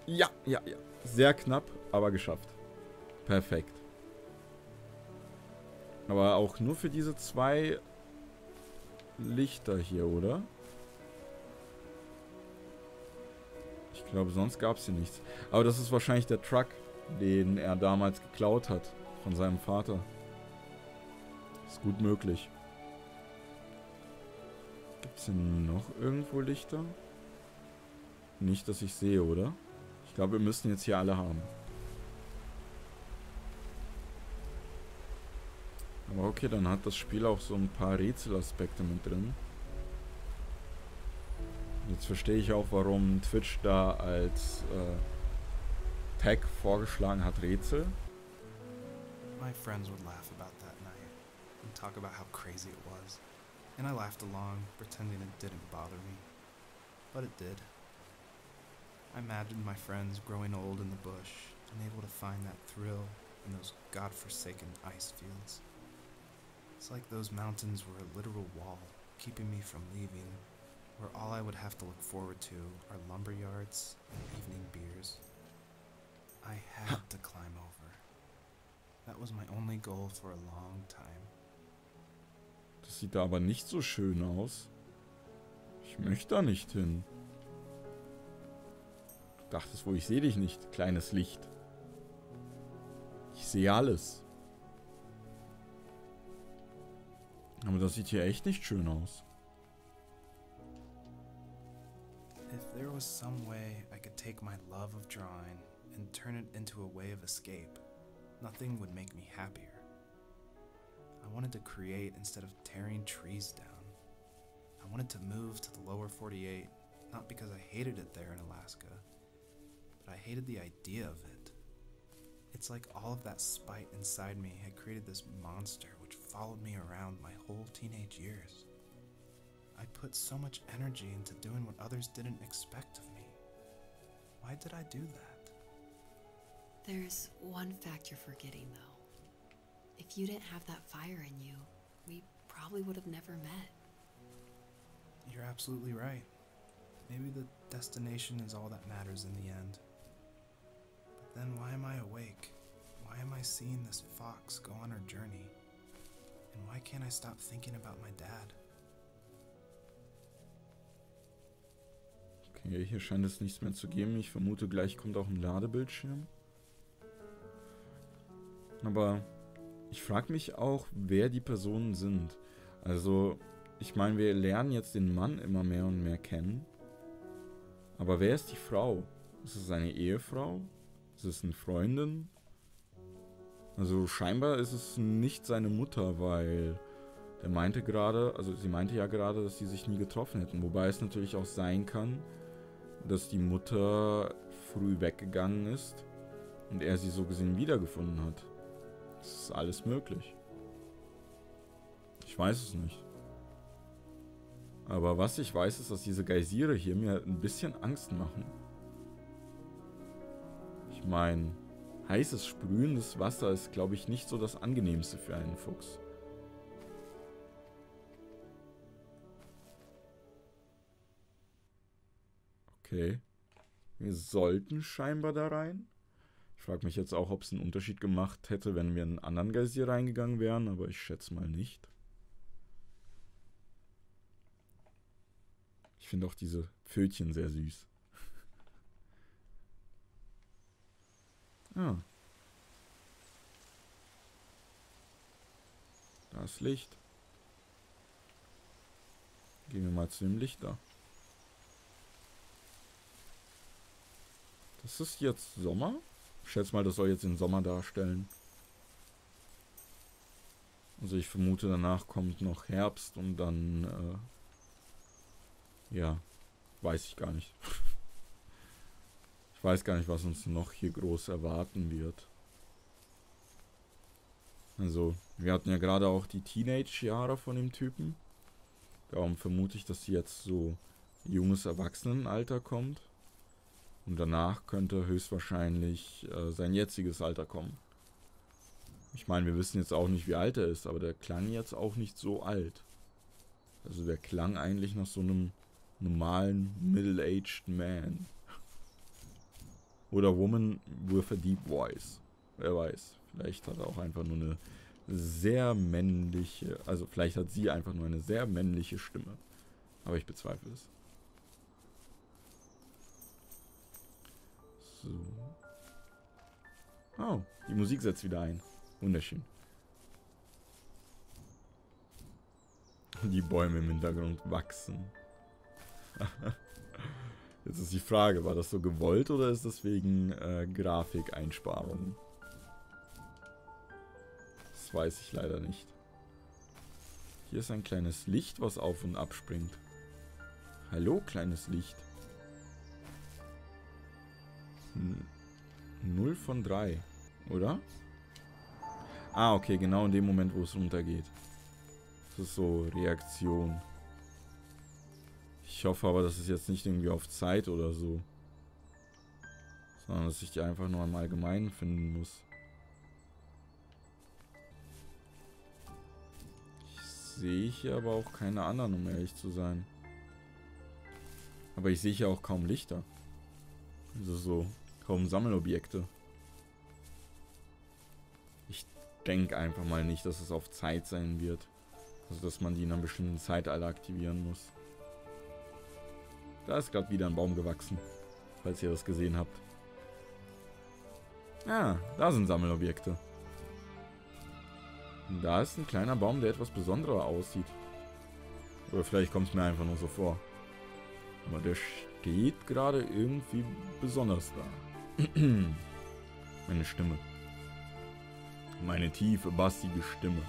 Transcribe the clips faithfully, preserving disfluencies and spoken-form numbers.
Ja, ja, ja. Sehr knapp, aber geschafft. Perfekt. Aber auch nur für diese zwei Lichter hier, oder? Ich glaube, sonst gab es hier nichts. Aber das ist wahrscheinlich der Truck, den er damals geklaut hat. Von seinem Vater. Ist gut möglich. Gibt es hier noch irgendwo Lichter? Nicht, dass ich sehe, oder? Ich glaube, wir müssen jetzt hier alle haben. Aber okay, dann hat das Spiel auch so ein paar Rätselaspekte mit drin. Jetzt verstehe ich auch, warum Twitch da als äh, Tag vorgeschlagen hat, Rätsel. My friends would laugh about that night and talk about how crazy it was. And I laughed along, pretending it didn't bother me. But it did. I imagined my friends growing old in the bush and able to find that thrill in those godforsaken ice fields. It's like those mountains were a literal wall, keeping me from leaving, where all I would have to look forward to are lumber yards and evening beers. I had to climb over. That was my only goal for a long time. Das sieht da aber nicht so schön aus. Ich möchte da nicht hin. Du dachtest wohl, ich sehe dich nicht, kleines Licht. Ich sehe alles. Aber das sieht hier echt nicht schön aus. If there was some way I could take my love of drawing and turn it into a way of escape, nothing would make me happier. I wanted to create instead of tearing trees down. I wanted to move to the lower forty-eight, not because I hated it there in Alaska, but I hated the idea of it. It's like all of that spite inside me had created this monster which followed me around my whole teenage years. I put so much energy into doing what others didn't expect of me. Why did I do that? There's one fact you're forgetting, though. If you didn't have that fire in you, we probably would have never met. You're absolutely right. Maybe the destination is all that matters in the end. But then why am I awake? Why am I seeing this fox go on her journey? And why can't I stop thinking about my dad? Okay, hier scheint es nichts mehr zu geben. Ich vermute, gleich kommt auch ein Ladebildschirm. Aber ich frage mich auch, wer die Personen sind. Also, ich meine, wir lernen jetzt den Mann immer mehr und mehr kennen. Aber wer ist die Frau? Ist es eine Ehefrau? Ist es eine Freundin? Also scheinbar ist es nicht seine Mutter, weil der meinte gerade, also sie meinte ja gerade, dass sie sich nie getroffen hätten. Wobei es natürlich auch sein kann, dass die Mutter früh weggegangen ist und er sie so gesehen wiedergefunden hat. Das ist alles möglich. Ich weiß es nicht. Aber was ich weiß, ist, dass diese Geysire hier mir ein bisschen Angst machen. Ich meine, heißes, sprühendes Wasser ist, glaube ich, nicht so das Angenehmste für einen Fuchs. Okay. Wir sollten scheinbar da rein. Ich frage mich jetzt auch, ob es einen Unterschied gemacht hätte, wenn wir in einen anderen Geysir reingegangen wären, aber ich schätze mal nicht. Ich finde auch diese Pfötchen sehr süß. Ah. Da ist Licht. Gehen wir mal zu dem Licht da. Das ist jetzt Sommer? Ich schätze mal, das soll jetzt den Sommer darstellen. Also ich vermute, danach kommt noch Herbst und dann, äh, ja, weiß ich gar nicht. Ich weiß gar nicht, was uns noch hier groß erwarten wird. Also, wir hatten ja gerade auch die Teenage-Jahre von dem Typen. Darum vermute ich, dass sie jetzt so junges Erwachsenenalter kommt. Und danach könnte höchstwahrscheinlich äh, sein jetziges Alter kommen. Ich meine, wir wissen jetzt auch nicht, wie alt er ist, aber der klang jetzt auch nicht so alt. Also der klang eigentlich nach so einem normalen Middle-aged Man. Oder Woman with a Deep Voice. Wer weiß. Vielleicht hat er auch einfach nur eine sehr männliche, also vielleicht hat sie einfach nur eine sehr männliche Stimme. Aber ich bezweifle es. So. Oh, die Musik setzt wieder ein. Wunderschön. Die Bäume im Hintergrund wachsen. Jetzt ist die Frage, war das so gewollt oder ist das wegen äh, Grafikeinsparungen? Das weiß ich leider nicht. Hier ist ein kleines Licht, was auf und ab springt. Hallo, kleines Licht. null von drei, oder? Ah, okay, genau in dem Moment, wo es runtergeht. Das ist so Reaktion. Ich hoffe aber, dass es jetzt nicht irgendwie auf Zeit oder so. Sondern dass ich die einfach nur im Allgemeinen finden muss. Ich sehe hier aber auch keine anderen, um ehrlich zu sein. Aber ich sehe hier auch kaum Lichter. Also so, kaum Sammelobjekte. Ich denke einfach mal nicht, dass es auf Zeit sein wird. Also dass man die in einer bestimmten Zeit alle aktivieren muss. Da ist gerade wieder ein Baum gewachsen. Falls ihr das gesehen habt. Ah, da sind Sammelobjekte. Und da ist ein kleiner Baum, der etwas besonderer aussieht. Oder vielleicht kommt es mir einfach nur so vor. Aber der steht gerade irgendwie besonders da. Meine Stimme. Meine tiefe, bassige Stimme.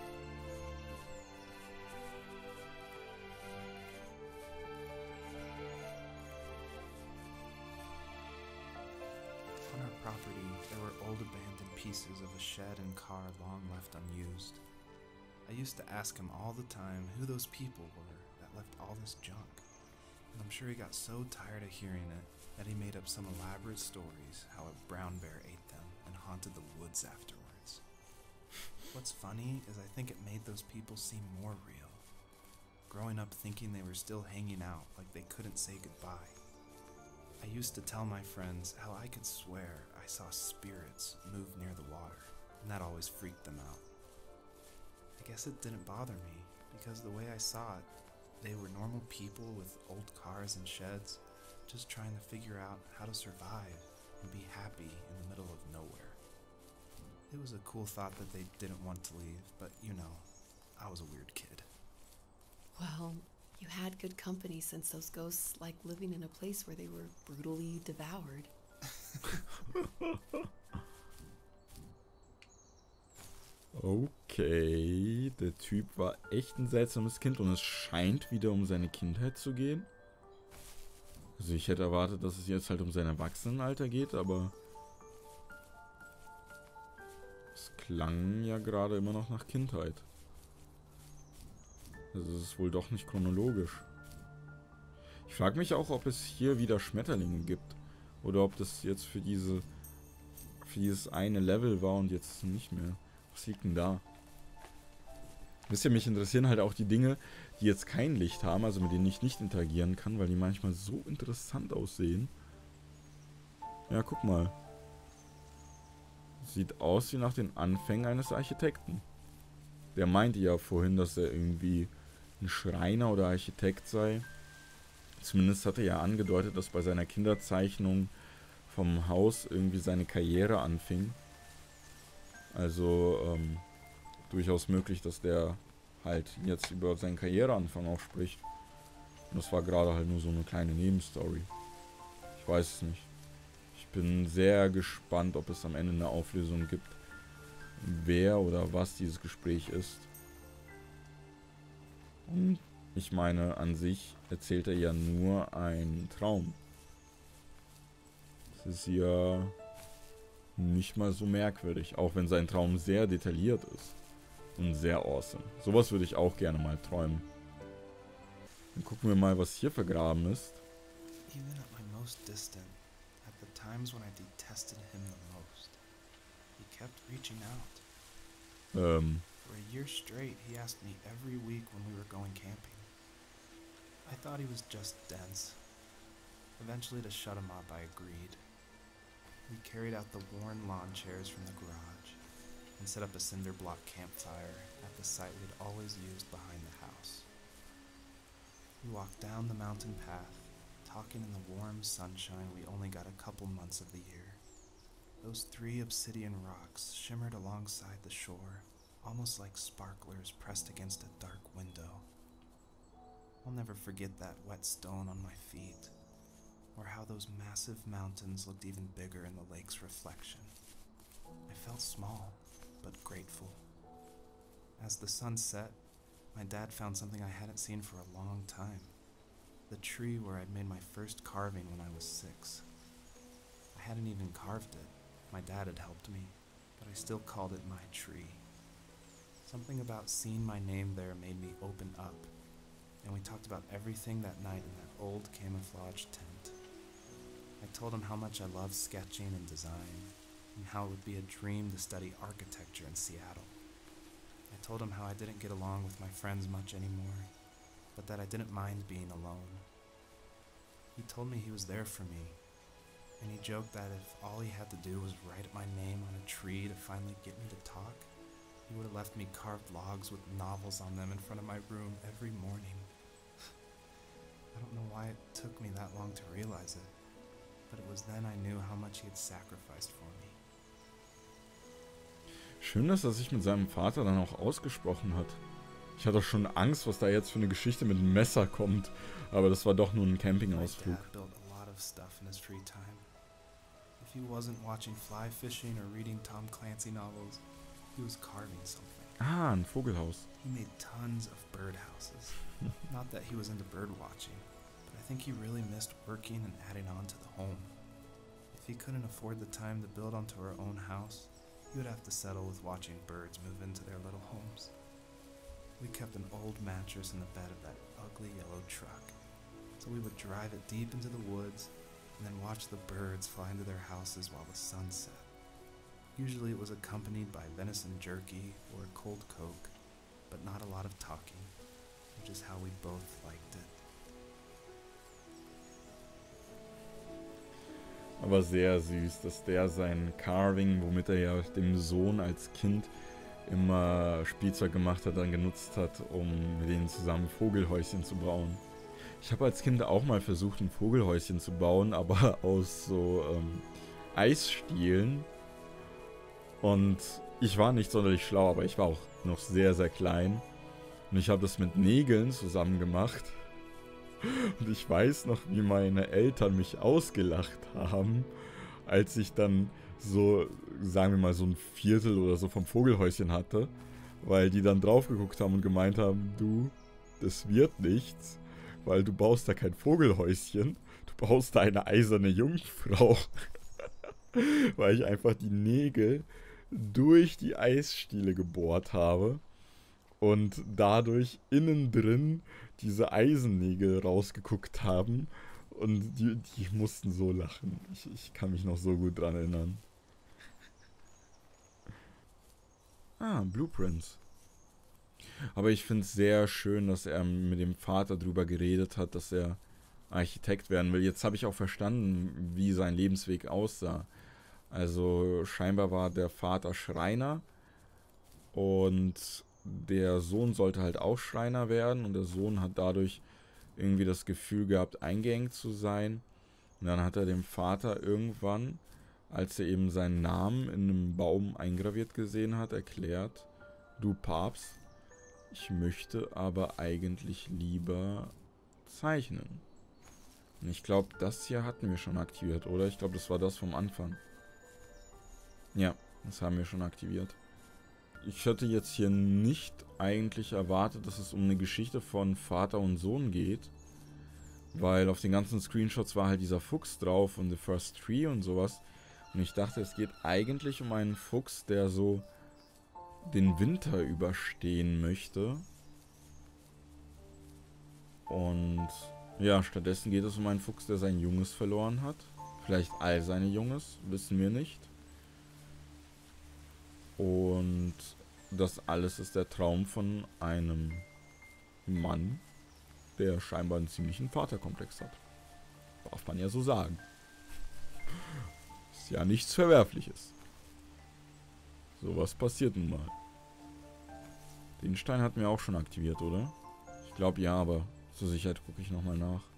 On our property, there were old abandoned pieces of a shed and car long left unused. I used to ask him all the time who those people were that left all this junk. And I'm sure he got so tired of hearing it that he made up some elaborate stories how a brown bear ate them and haunted the woods afterwards. What's funny is I think it made those people seem more real. Growing up thinking they were still hanging out like they couldn't say goodbye. I used to tell my friends how I could swear I saw spirits move near the water, and that always freaked them out. I guess it didn't bother me, because the way I saw it, they were normal people with old cars and sheds, just trying to figure out how to survive and be happy in the middle of nowhere. It was a cool thought that they didn't want to leave, but you know, I was a weird kid. Well, you had good company since those ghosts like living in a place where they were brutally devoured. Okay, der Typ war echt ein seltsames Kind und es scheint wieder um seine Kindheit zu gehen. Also ich hätte erwartet, dass es jetzt halt um sein Erwachsenenalter geht, aber es klang ja gerade immer noch nach Kindheit. Also es ist wohl doch nicht chronologisch. Ich frage mich auch, ob es hier wieder Schmetterlinge gibt. Oder ob das jetzt für diese für dieses eine Level war und jetzt nicht mehr. Was liegt denn da? Wisst ihr, mich interessieren halt auch die Dinge, die jetzt kein Licht haben, also mit denen ich nicht interagieren kann, weil die manchmal so interessant aussehen. Ja, guck mal. Sieht aus wie nach den Anfängen eines Architekten. Der meinte ja vorhin, dass er irgendwie ein Schreiner oder Architekt sei. Zumindest hat er ja angedeutet, dass bei seiner Kinderzeichnung vom Haus irgendwie seine Karriere anfing. Also ähm, durchaus möglich, dass der halt jetzt über seinen Karriereanfang auch spricht. Und das war gerade halt nur so eine kleine Nebenstory. Ich weiß es nicht. Ich bin sehr gespannt, ob es am Ende eine Auflösung gibt, wer oder was dieses Gespräch ist. Und ich meine, an sich erzählt er ja nur einen Traum. Das ist ja nicht mal so merkwürdig, auch wenn sein Traum sehr detailliert ist und sehr awesome. Sowas würde ich auch gerne mal träumen. Dann gucken wir mal, was hier vergraben ist. Even at my most distant, at the times when I detested him the most, he kept reaching out. Ähm, For a year straight, he asked me every week when we were going camping. I thought he was just dense. Eventually, to shut him up, I agreed. We carried out the worn lawn chairs from the garage and set up a cinder block campfire at the site we'd always used behind the house. We walked down the mountain path, talking in the warm sunshine we only got a couple months of the year. Those three obsidian rocks shimmered alongside the shore, almost like sparklers pressed against a dark window. I'll never forget that wet stone on my feet, or how those massive mountains looked even bigger in the lake's reflection. I felt small, but grateful. As the sun set, my dad found something I hadn't seen for a long time. The tree where I'd made my first carving when I was six. I hadn't even carved it. My dad had helped me, but I still called it my tree. Something about seeing my name there made me open up, and we talked about everything that night in that old camouflage tent. I told him how much I loved sketching and design, and how it would be a dream to study architecture in Seattle. I told him how I didn't get along with my friends much anymore, but that I didn't mind being alone. He told me he was there for me, and he joked that if all he had to do was write my name on a tree to finally get me to talk, he would have left me carved logs with novels on them in front of my room every morning. I don't know why it took me that long to realize it, but it was then I knew how much he had sacrificed for me. Schön, dass er sich mit seinem Vater dann auch ausgesprochen hat. Ich hatte schon Angst, was da jetzt für eine Geschichte mit einem Messer kommt, aber das war doch nur ein Campingausflug. My dad built a lot of stuff in his free time. If he wasn't watching fly fishing or reading Tom Clancy novels, he was carving something. Ah, ein Vogelhaus. He made tons of birdhouses. Not that he was into bird watching, but I think he really missed working and adding on to the home. If he couldn't afford the time to build onto our own house, he would have to settle with watching birds move into their little homes. We kept an old mattress in the bed of that ugly yellow truck, so we would drive it deep into the woods and then watch the birds fly into their houses while the sun set. Usually it was accompanied by venison jerky or cold Coke, but not a lot of talking, which is how we both liked it. Aber sehr süß, dass der sein Carving, womit er ja dem Sohn als Kind immer Spielzeug gemacht hat, dann genutzt hat, um mit denen zusammen Vogelhäuschen zu bauen. Ich habe als Kind auch mal versucht, ein Vogelhäuschen zu bauen, aber aus so ähm, Eisstielen. Und ich war nicht sonderlich schlau, aber ich war auch noch sehr, sehr klein. Und ich habe das mit Nägeln zusammen gemacht. Und ich weiß noch, wie meine Eltern mich ausgelacht haben, als ich dann so, sagen wir mal, so ein Viertel oder so vom Vogelhäuschen hatte. Weil die dann drauf geguckt haben und gemeint haben, du, das wird nichts, weil du baust da kein Vogelhäuschen, du baust da eine eiserne Jungfrau. Weil ich einfach die Nägel durch die Eisstiele gebohrt habe und dadurch innen drin diese Eisennägel rausgeguckt haben und die, die mussten so lachen. Ich, ich kann mich noch so gut dran erinnern. Ah, Blueprints. Aber ich finde es sehr schön, dass er mit dem Vater drüber geredet hat, dass er Architekt werden will. Jetzt habe ich auch verstanden, wie sein Lebensweg aussah. Also scheinbar war der Vater Schreiner und der Sohn sollte halt auch Schreiner werden und der Sohn hat dadurch irgendwie das Gefühl gehabt, eingeengt zu sein. Und dann hat er dem Vater irgendwann, als er eben seinen Namen in einem Baum eingraviert gesehen hat, erklärt, du Papst, ich möchte aber eigentlich lieber zeichnen. Und ich glaube, das hier hatten wir schon aktiviert, oder? Ich glaube, das war das vom Anfang. Ja, das haben wir schon aktiviert. Ich hatte jetzt hier nicht eigentlich erwartet, dass es um eine Geschichte von Vater und Sohn geht. Weil auf den ganzen Screenshots war halt dieser Fuchs drauf und The First Tree und sowas. Und ich dachte, es geht eigentlich um einen Fuchs, der so den Winter überstehen möchte. Und ja, stattdessen geht es um einen Fuchs, der sein Junges verloren hat. Vielleicht all seine Junges, wissen wir nicht. Und das alles ist der Traum von einem Mann, der scheinbar einen ziemlichen Vaterkomplex hat. Darf man ja so sagen. Ist ja nichts Verwerfliches. Sowas passiert nun mal. Den Stein hatten wir auch schon aktiviert, oder? Ich glaube ja, aber zur Sicherheit gucke ich nochmal nach.